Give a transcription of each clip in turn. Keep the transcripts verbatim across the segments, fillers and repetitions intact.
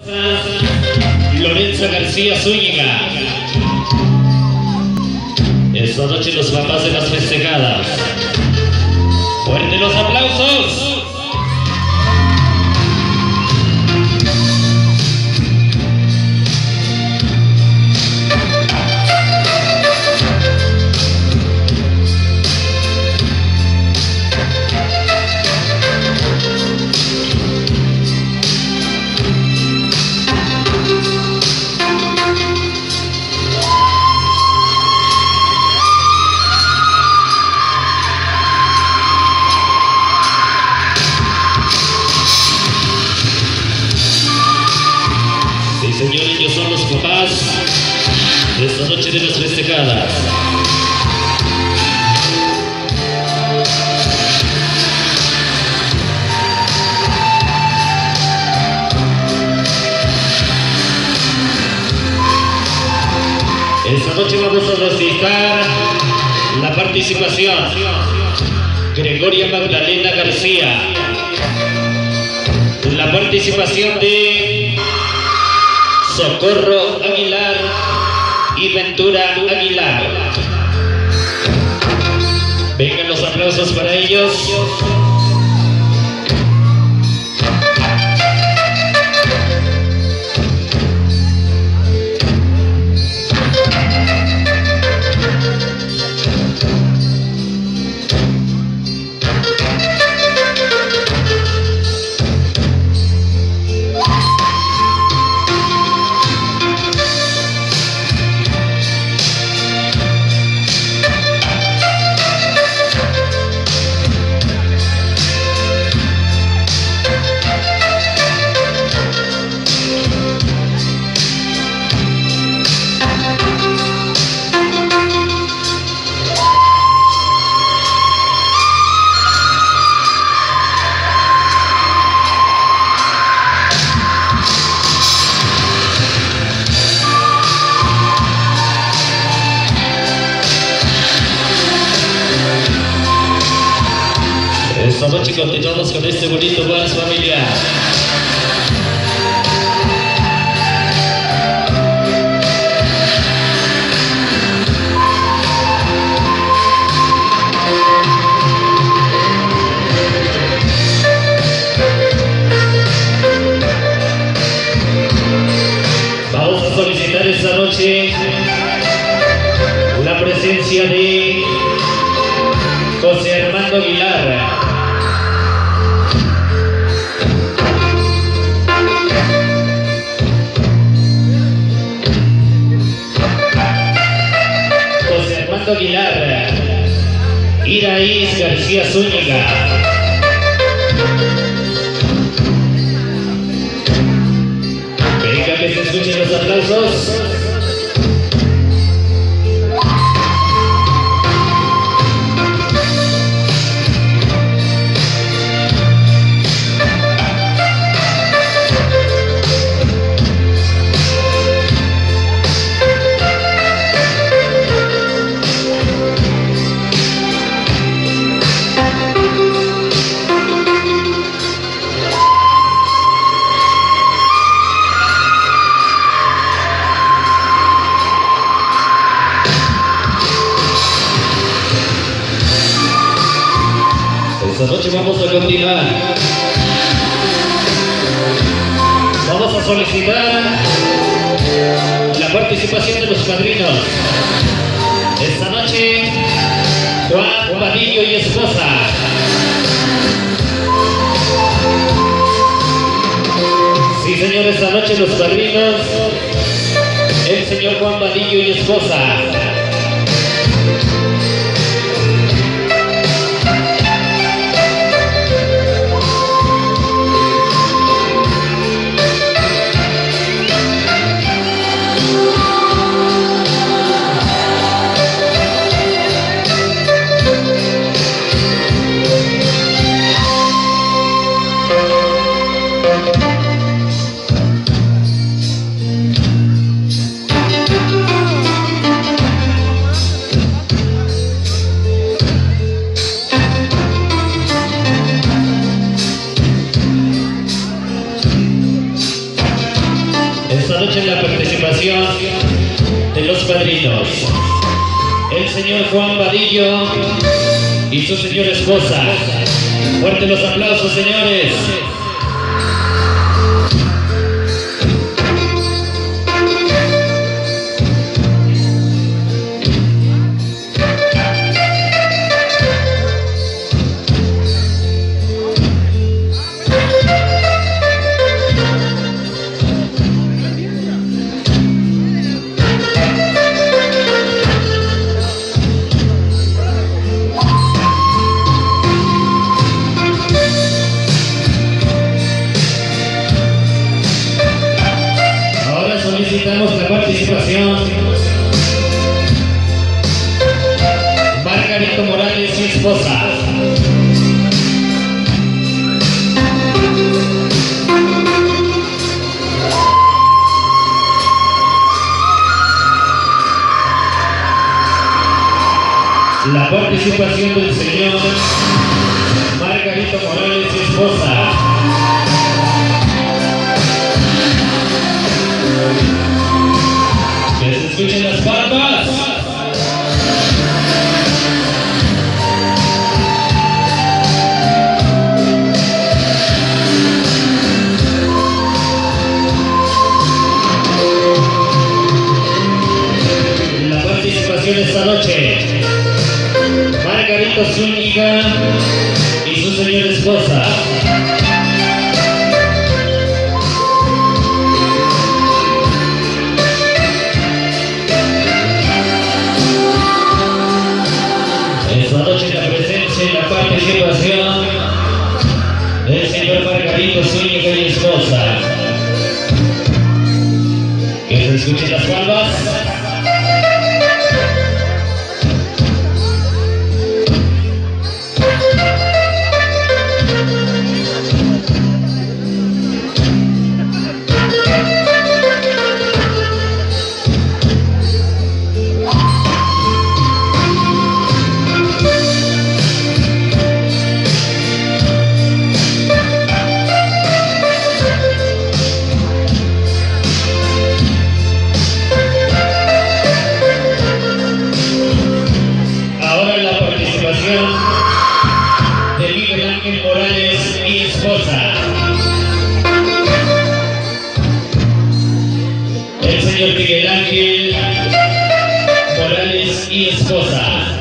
Lorenzo García Zúñiga. Esta noche los papás de las festejadas. ¡Fuerte los aplausos! Señores, ellos son los papás de esta noche de las festejadas. Esta noche vamos a registrar la participación Gregoria Magdalena García, la participación de Socorro Aguilar y Ventura Aguilar. Vengan los aplausos para ellos. Esta noche continuamos con este bonito vals familiar. Vamos a solicitar esta noche la presencia de José Armando Aguilar. Aguilar, Iraís García Zúñiga. Venga que se escuchen los aplausos. Esta noche vamos a continuar. Vamos a solicitar la participación de los padrinos. Esta noche, Juan Vadillo y esposa. Sí, señor, esta noche los padrinos, el señor Juan Vadillo y esposa. Esta noche en la participación de los padrinos, el señor Juan Vadillo y su señora esposa. Fuertes los aplausos, señores. Solicitamos la participación Margarito Morales y esposa. La participación del señor Margarito Morales y esposa. Que se escuchen las palmas. La participación esta noche, Margarito Zúñiga y su señora esposa. Esta noche la presencia y la participación del señor Margarito Zúñiga y esposa. Que se escuchen las palmas. De Miguel Ángel Morales y esposa. El señor Miguel Ángel Morales y esposa.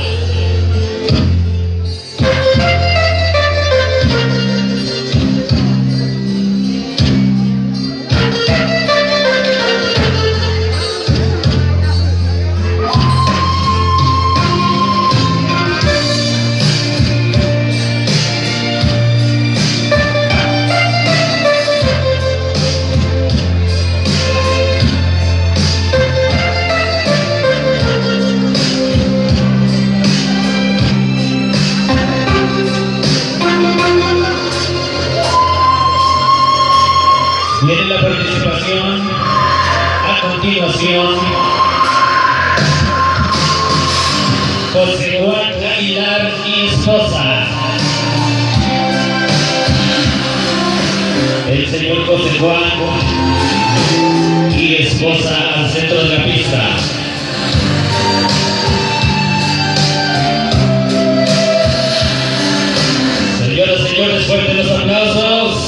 Viene la participación a continuación José Juan Aguilar y esposa. El señor José Juan y esposa al centro de la pista. Señoras y señores, fuertes los aplausos.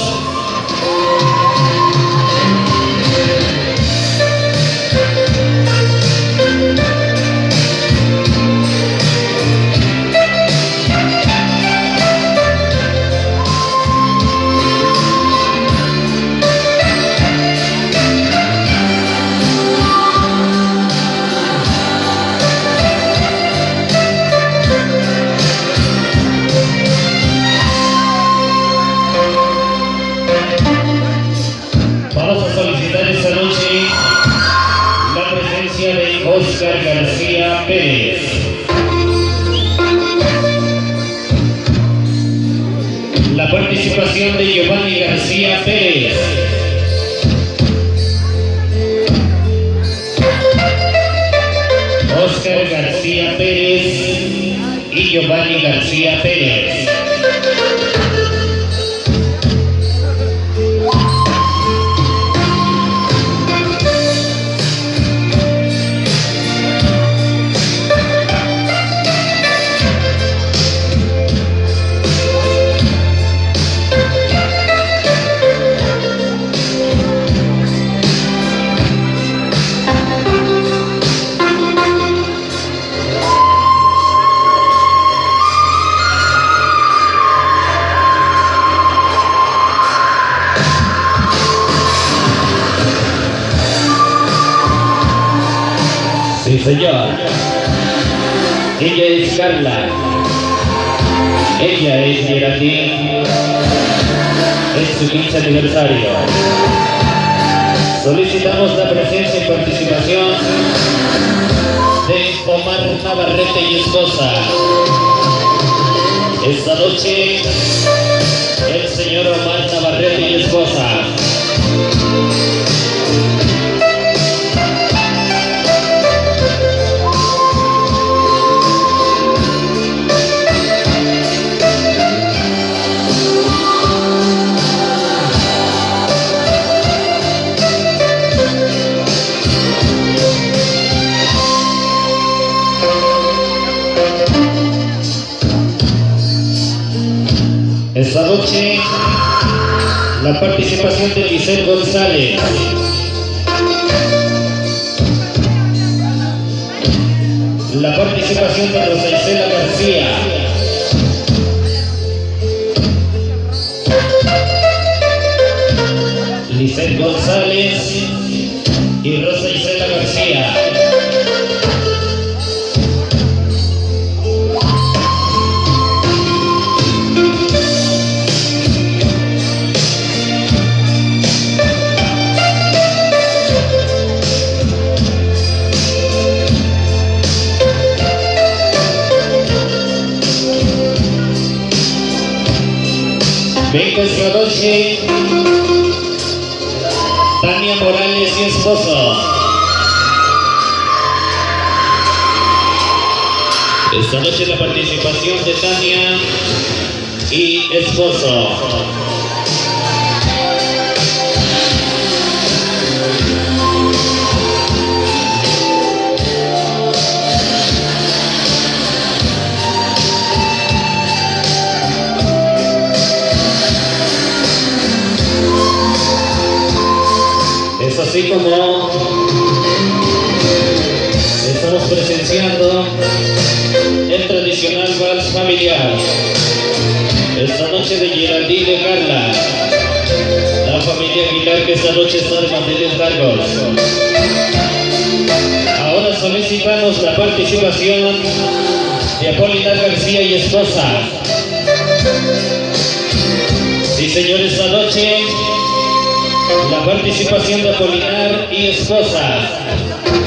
Vamos a solicitar esta noche la presencia de Oscar García Pérez. La participación de Giovanni García Pérez. Oscar García Pérez y Giovanni García Pérez. Sí, señor. Ella es Carla. Ella es Geraldine. Es su quince aniversario. Solicitamos la presencia y participación de Omar Navarrete y esposa. Esta noche, el señor Omar Navarrete y esposa. Esta noche, la participación de Lisel González. La participación de Rosa Isela García. Lisel González y Rosa Isela García. Venga esta noche Tania Morales y esposo. Esta noche la participación de Tania y esposo. Es así como estamos presenciando el tradicional vals familiar. Esta noche de Geraldine y de Carla, la familia Aguilar, que esta noche está de manteles largos. Ahora solicitamos la participación de Apolinar García y esposa. Sí, señores, esta noche la participación de Apolinar y esposa.